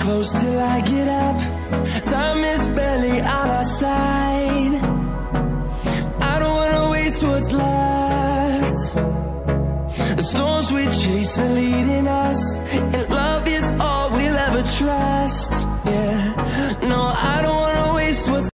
close till I get up. Time is barely on our side. I don't wanna waste what's left. The storms we chase are leading us,